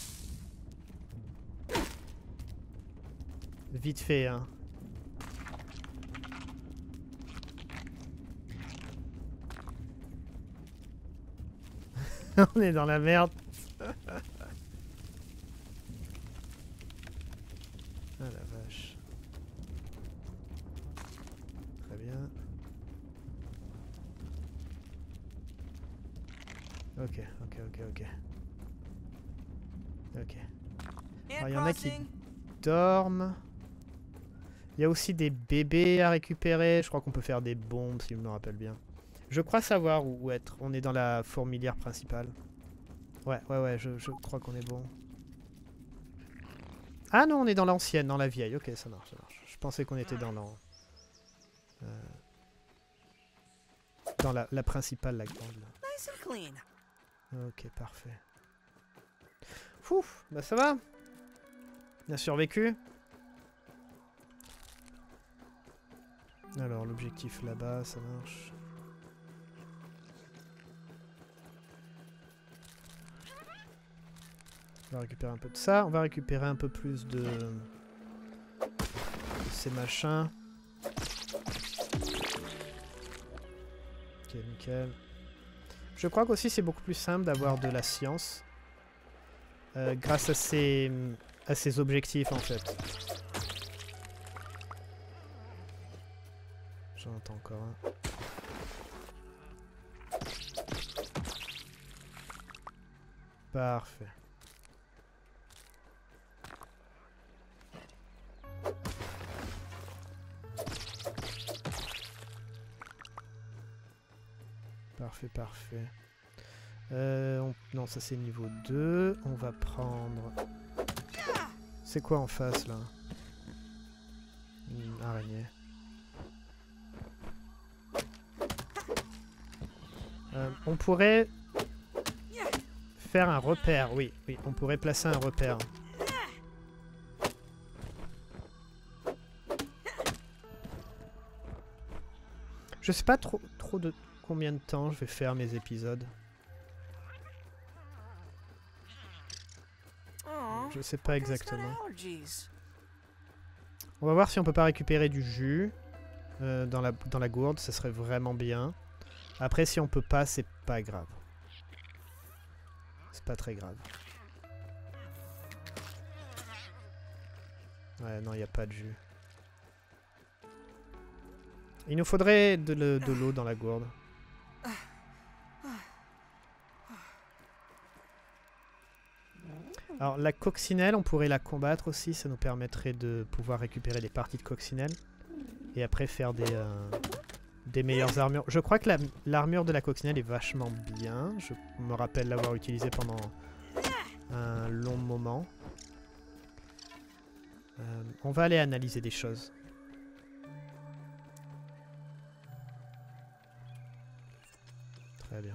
Vite fait, hein. On est dans la merde. Ah la vache. Très bien. Ok. Alors, il y en a qui dorment. Il y a aussi des bébés à récupérer. Je crois qu'on peut faire des bombes si je me rappelle bien. Je crois savoir où être. On est dans la fourmilière principale. Ouais, je crois qu'on est bon. Ah non, on est dans l'ancienne, dans la vieille. Ok, ça marche. Je pensais qu'on était dans la principale, la grande. Nice and clean. Ok, parfait. Fouf, bah ça va. On a survécu. Alors, l'objectif là-bas, ça marche. On va récupérer un peu de ça. On va récupérer un peu plus de ces machins. Ok, nickel. Je crois qu'aussi c'est beaucoup plus simple d'avoir de la science. Grâce à ces objectifs en fait. J'en entends encore un. Parfait. Parfait, parfait. Non, ça c'est niveau 2. On va prendre... C'est quoi en face là? Une araignée. On pourrait faire un repère, oui, oui, on pourrait placer un repère. Je sais pas trop de combien de temps je vais faire mes épisodes. Je sais pas exactement. On va voir si on peut pas récupérer du jus dans la gourde, ça serait vraiment bien. Après, si on peut pas, c'est pas grave. C'est pas très grave. Ouais, non, il n'y a pas de jus. Il nous faudrait de l'eau dans la gourde. Alors, la coccinelle, on pourrait la combattre aussi. Ça nous permettrait de pouvoir récupérer des parties de coccinelle. Et après faire des meilleures armures. Je crois que l'armure de la coccinelle est vachement bien. Je me rappelle l'avoir utilisée pendant un long moment. On va aller analyser des choses. Très bien.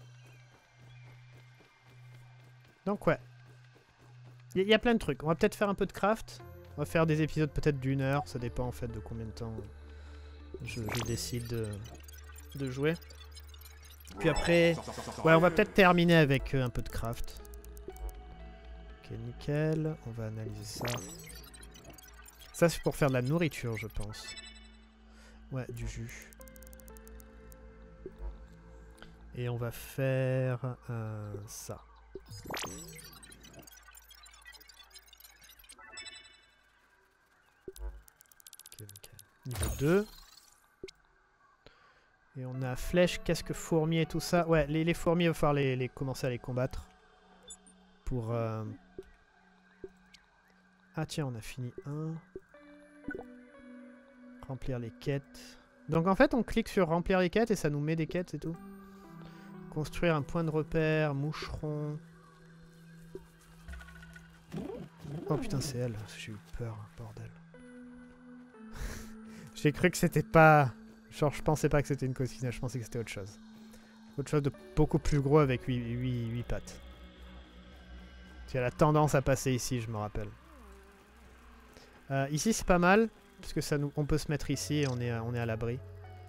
Donc ouais. Il y a plein de trucs. On va peut-être faire un peu de craft. On va faire des épisodes peut-être d'1 heure. Ça dépend en fait de combien de temps je décide de jouer. Puis après, ouais, on va peut-être terminer avec un peu de craft. Ok, nickel. On va analyser ça. Ça, c'est pour faire de la nourriture, je pense. Ouais, du jus. Et on va faire ça. Ok, nickel. Niveau 2. Et on a flèche, casque fourmi et tout ça. Ouais, les fourmis, il va falloir commencer à les combattre. Pour... Ah tiens, on a fini un. Remplir les quêtes. Donc en fait, on clique sur remplir les quêtes et ça nous met des quêtes, c'est tout. Construire un point de repère, moucheron. Oh putain, c'est elle. J'ai eu peur, bordel. J'ai cru que c'était pas... Genre, je pensais pas que c'était une coccinelle, je pensais que c'était autre chose. Autre chose de beaucoup plus gros avec 8 pattes. Qui a la tendance à passer ici, je me rappelle. Ici, c'est pas mal, parce que on peut se mettre ici et on est à l'abri.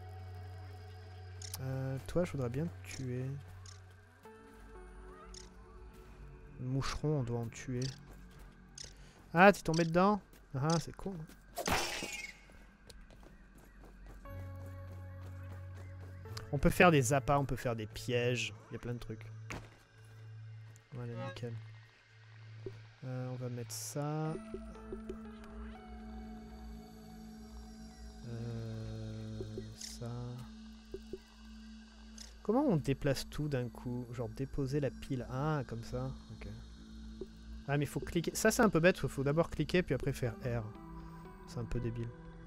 Toi, je voudrais bien te tuer. Le moucheron, on doit en tuer. Ah, t'es tombé dedans? Ah, c'est con. On peut faire des appâts, on peut faire des pièges. Il y a plein de trucs. Voilà, nickel. On va mettre ça. Ça. Comment on déplace tout d'un coup? Genre déposer la pile. Ah, comme ça. Ok. Ah, mais il faut cliquer. Ça, c'est un peu bête. Il faut d'abord cliquer, puis après faire R. C'est un peu débile.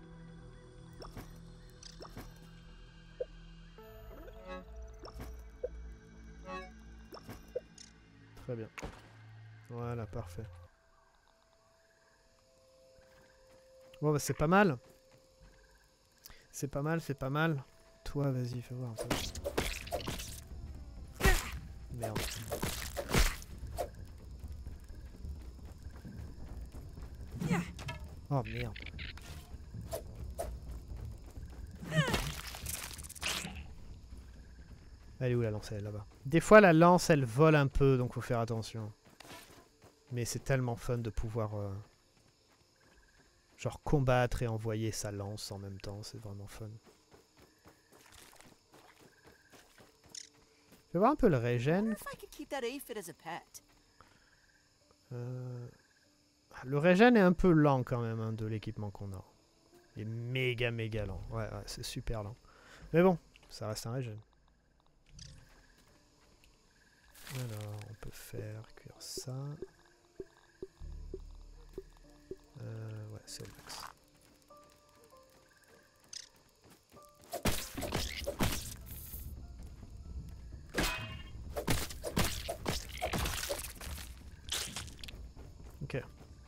Très bien. Voilà, parfait. Bon, bah c'est pas mal. C'est pas mal, c'est pas mal. Toi, vas-y, fais voir un peu. Merde. Oh merde. Elle est où la lance? Elle est là-bas. Des fois la lance elle vole un peu donc faut faire attention. Mais c'est tellement fun de pouvoir genre combattre et envoyer sa lance en même temps, c'est vraiment fun. Je vais voir un peu le régène. Le régène est un peu lent quand même hein, de l'équipement qu'on a. Il est méga lent. Ouais, c'est super lent. Mais bon, ça reste un régène. Alors, on peut faire cuire ça. Ouais, c'est au max. Ok.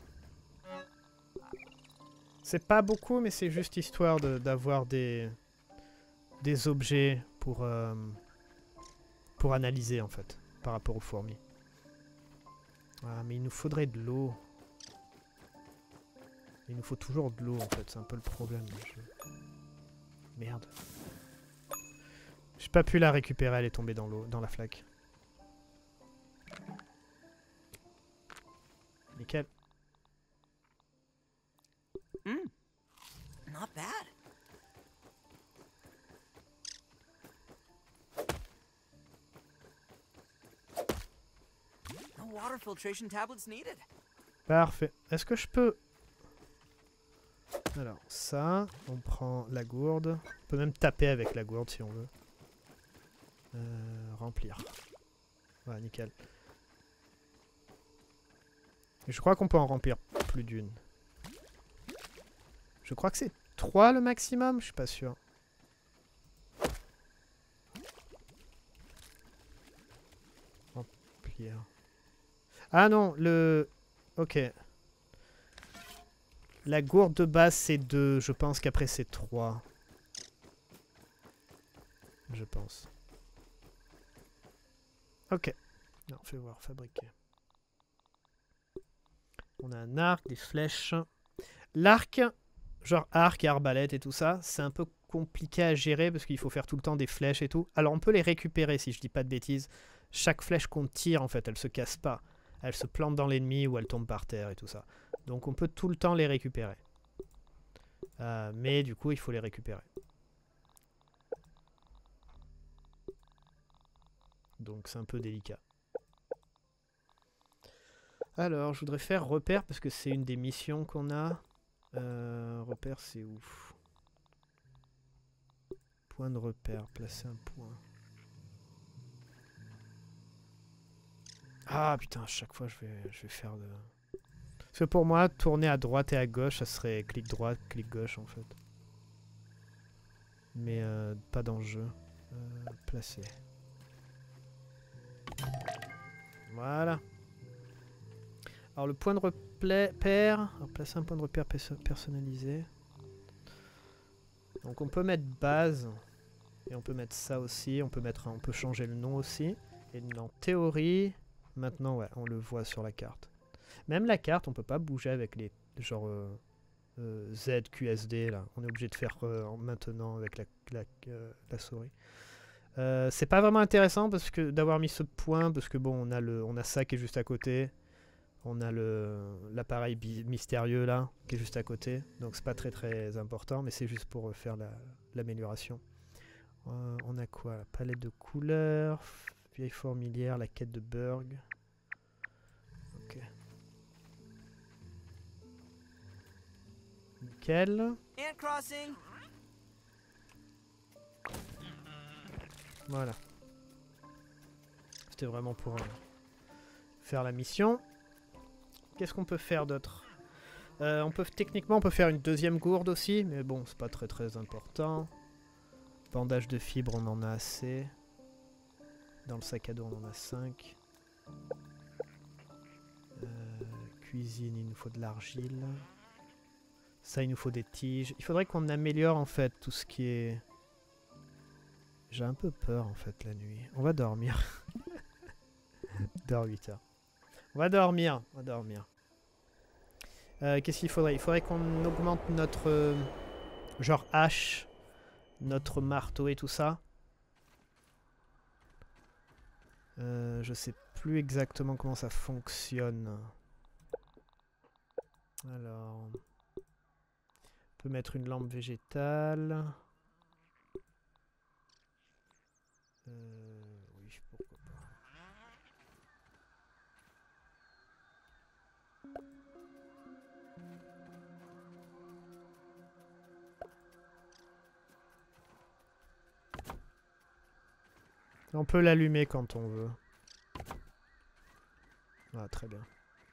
C'est pas beaucoup, mais c'est juste histoire d'avoir des objets pour analyser en fait, par rapport aux fourmis. Ah, mais il nous faudrait de l'eau. Il nous faut toujours de l'eau en fait, c'est un peu le problème du jeu. Merde. J'ai pas pu la récupérer, elle est tombée dans l'eau, dans la flaque. Nickel. Not bad. No water filtration tablets needed. Parfait. Est-ce que je peux... Alors, ça, on prend la gourde. On peut même taper avec la gourde si on veut. Remplir. Voilà, nickel. Et je crois qu'on peut en remplir plus d'une. Je crois que c'est 3 le maximum, je suis pas sûr. Remplir. Ah non, le... Ok. La gourde de base c'est 2, je pense qu'après c'est 3. Je pense. Ok. Non, fais voir, fabriquer. On a un arc, des flèches. L'arc, genre arc et arbalète et tout ça, c'est un peu compliqué à gérer parce qu'il faut faire tout le temps des flèches et tout. Alors on peut les récupérer si je dis pas de bêtises. Chaque flèche qu'on tire en fait, elle se casse pas. Elle se plante dans l'ennemi ou elle tombe par terre et tout ça. Donc on peut tout le temps les récupérer. Mais du coup il faut les récupérer. Donc c'est un peu délicat. Alors je voudrais faire repère parce que c'est une des missions qu'on a. Repère c'est où? Point de repère, placer un point. Ah putain, à chaque fois je vais faire de... Parce que pour moi, tourner à droite et à gauche, ça serait clic droit, clic gauche en fait. Mais pas dans le jeu. Placer. Voilà. Alors le point de repère... Alors, placer un point de repère personnalisé. Donc on peut mettre base. Et on peut mettre ça aussi. On peut changer le nom aussi. Et en théorie... Maintenant, ouais, on le voit sur la carte. Même la carte, on peut pas bouger avec les genre ZQSD là. On est obligé de faire maintenant avec la souris. C'est pas vraiment intéressant parce que d'avoir mis ce point parce que bon, on a ça qui est juste à côté. On a l'appareil mystérieux là qui est juste à côté. Donc c'est pas très très important, mais c'est juste pour faire l'amélioration. On a quoi? La palette de couleurs. Vieille fourmilière, la quête de Burg. Ok. Nickel. Voilà. C'était vraiment pour faire la mission. Qu'est-ce qu'on peut faire d'autre? Techniquement, on peut faire une deuxième gourde aussi, mais bon, c'est pas très très important. Bandage de fibres, on en a assez. Dans le sac à dos, on en a 5. Cuisine, il nous faut de l'argile. Ça, il nous faut des tiges. Il faudrait qu'on améliore, en fait, tout ce qui est... J'ai un peu peur, en fait, la nuit. On va dormir. Dors 8 heures. On va dormir. On va dormir. Qu'est-ce qu'il faudrait? Il faudrait qu'on augmente notre... genre hache, notre marteau et tout ça. Je sais plus exactement comment ça fonctionne. Alors, on peut mettre une lampe végétale. Oui, pourquoi pas. On peut l'allumer quand on veut. Ah, très bien.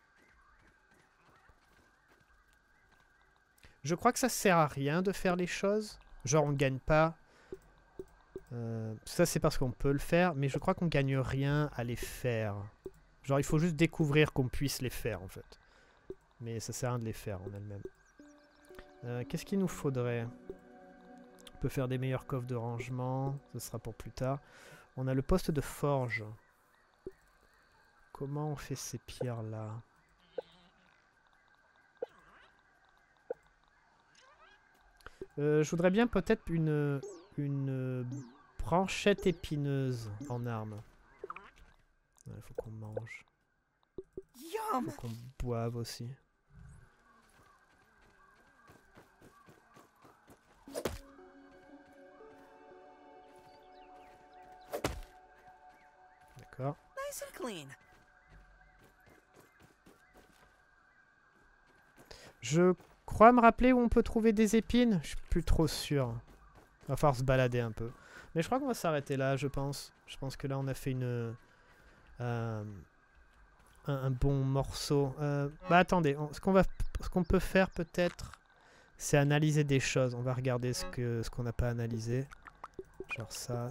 Je crois que ça sert à rien de faire les choses. Genre, on gagne pas. Ça, c'est parce qu'on peut le faire. Mais je crois qu'on gagne rien à les faire. Genre, il faut juste découvrir qu'on puisse les faire, en fait. Mais ça sert à rien de les faire en elles-mêmes. Qu'est-ce qu'il nous faudrait? On peut faire des meilleurs coffres de rangement. Ce sera pour plus tard. On a le poste de forge. Comment on fait ces pierres-là? Je voudrais bien peut-être une branchette épineuse en arme. Il faut qu'on mange. Yum! Faut qu'on boive aussi. D'accord. Nice and clean. Je crois me rappeler où on peut trouver des épines. Je suis plus trop sûr. Va falloir se balader un peu. Mais je crois qu'on va s'arrêter là, je pense. Je pense que là, on a fait un bon morceau. Bah attendez, ce qu'on peut faire peut-être, c'est analyser des choses. On va regarder ce qu'on n'a pas analysé. Genre ça.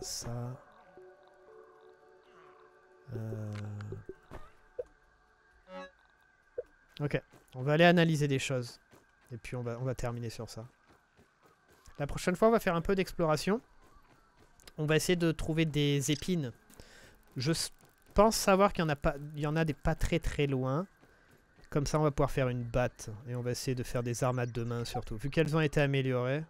Ok, on va aller analyser des choses. Et puis on va terminer sur ça. La prochaine fois, on va faire un peu d'exploration. On va essayer de trouver des épines. Je pense savoir qu'il y en a des pas très loin. Comme ça, on va pouvoir faire une batte. Et on va essayer de faire des armes à deux mains surtout. Vu qu'elles ont été améliorées.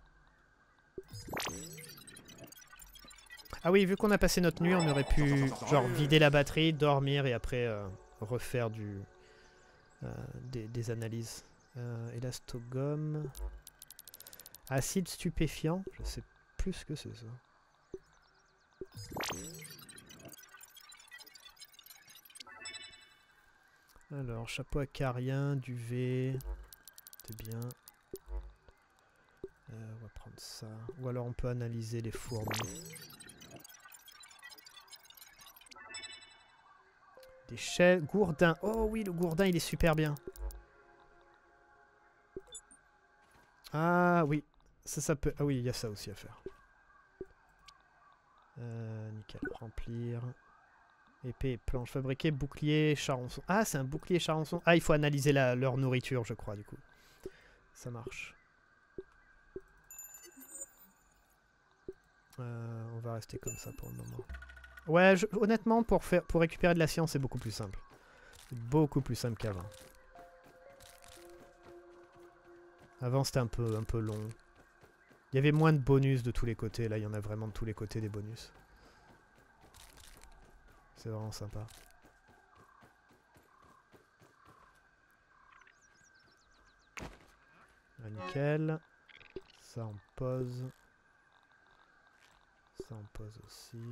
Ah oui, vu qu'on a passé notre nuit, on aurait pu genre vider la batterie, dormir et après refaire des analyses. Élastogomme. Acide stupéfiant. Je sais plus ce que c'est ça. Alors, chapeau acarien, duvet. C'est bien. On va prendre ça. Ou alors on peut analyser les fourmis. Des chais. Gourdin. Oh oui, le gourdin, il est super bien. Ah oui. Ça peut... Ah oui, il y a ça aussi à faire. Nickel. Remplir. Épée et planche fabriquée. Bouclier, charançon. Ah, c'est un bouclier charançon. Ah, il faut analyser leur nourriture, je crois, du coup. Ça marche. On va rester comme ça pour le moment. Ouais, honnêtement, pour récupérer de la science, c'est beaucoup plus simple. Beaucoup plus simple qu'avant. Avant, c'était un peu long. Il y avait moins de bonus de tous les côtés. Là, il y en a vraiment de tous les côtés des bonus. C'est vraiment sympa. Ah, nickel. Ça, on pose. Ça, on pose aussi.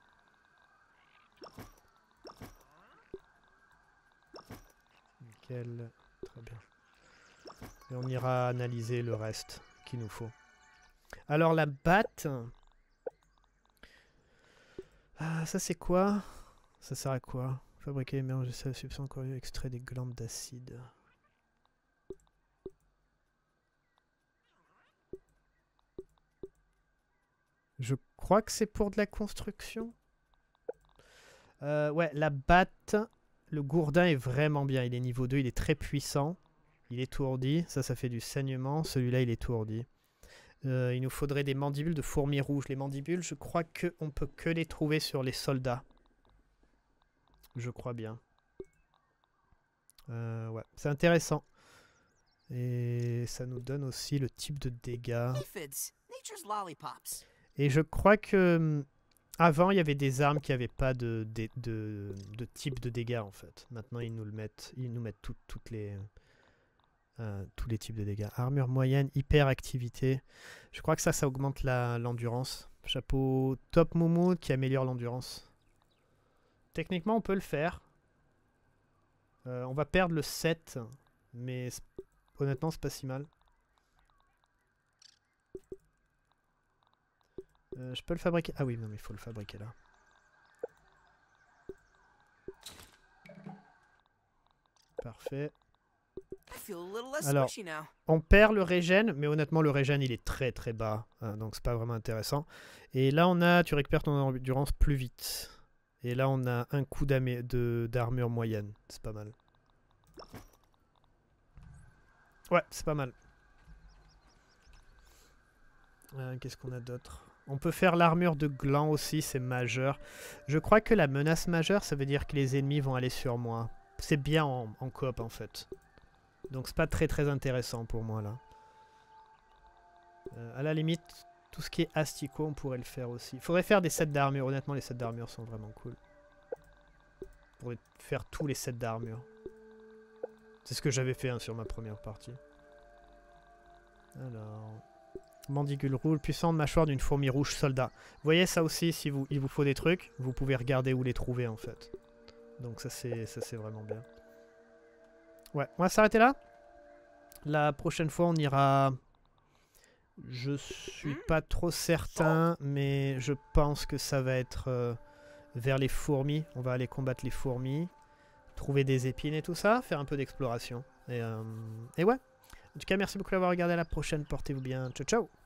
Nickel. Très bien. Et on ira analyser le reste qu'il nous faut. Alors la batte. Ah, ça c'est quoi? Ça sert à quoi? Fabriquer et mélanger ça à la substance encore extrait des glandes d'acide. Je crois que c'est pour de la construction. Ouais, la batte. Le gourdin est vraiment bien. Il est niveau 2, il est très puissant. Il est étourdi. Ça fait du saignement. Celui-là, il est étourdi. Il nous faudrait des mandibules de fourmis rouges. Les mandibules, je crois qu'on peut que les trouver sur les soldats. Je crois bien. Ouais, c'est intéressant. Et ça nous donne aussi le type de dégâts. Et je crois que avant, il y avait des armes qui n'avaient pas de type de dégâts en fait. Maintenant, ils nous mettent tous les types de dégâts. Armure moyenne, hyperactivité. Je crois que ça augmente l'endurance. Chapeau top moumoute qui améliore l'endurance. Techniquement, on peut le faire. On va perdre le 7, mais honnêtement, c'est pas si mal. Je peux le fabriquer. Ah oui, non, mais il faut le fabriquer là. Parfait. I feel a little less Alors, squishy now. on perd le régène, mais honnêtement, le régène, il est très très bas. Hein, donc, c'est pas vraiment intéressant. Et là, on a... Tu récupères ton endurance plus vite. Et là, on a un coup d'armure moyenne. C'est pas mal. Ouais, c'est pas mal. Qu'est-ce qu'on a d'autre? On peut faire l'armure de gland aussi, c'est majeur. Je crois que la menace majeure, ça veut dire que les ennemis vont aller sur moi. C'est bien en coop, en fait. Donc c'est pas très très intéressant pour moi, là. À la limite, tout ce qui est asticot, on pourrait le faire aussi. Il faudrait faire des sets d'armure. Honnêtement, les sets d'armure sont vraiment cool. On pourrait faire tous les sets d'armure. C'est ce que j'avais fait hein, sur ma première partie. Alors... Mandibule rouge, puissante mâchoire d'une fourmi rouge soldat. Vous voyez ça aussi, si il vous faut des trucs, vous pouvez regarder où les trouver en fait. Donc ça c'est vraiment bien. Ouais, on va s'arrêter là. La prochaine fois on ira... Je suis pas trop certain, mais je pense que ça va être vers les fourmis. On va aller combattre les fourmis, trouver des épines et tout ça, faire un peu d'exploration. Et ouais. En tout cas, merci beaucoup d'avoir regardé. À la prochaine. Portez-vous bien. Ciao, ciao.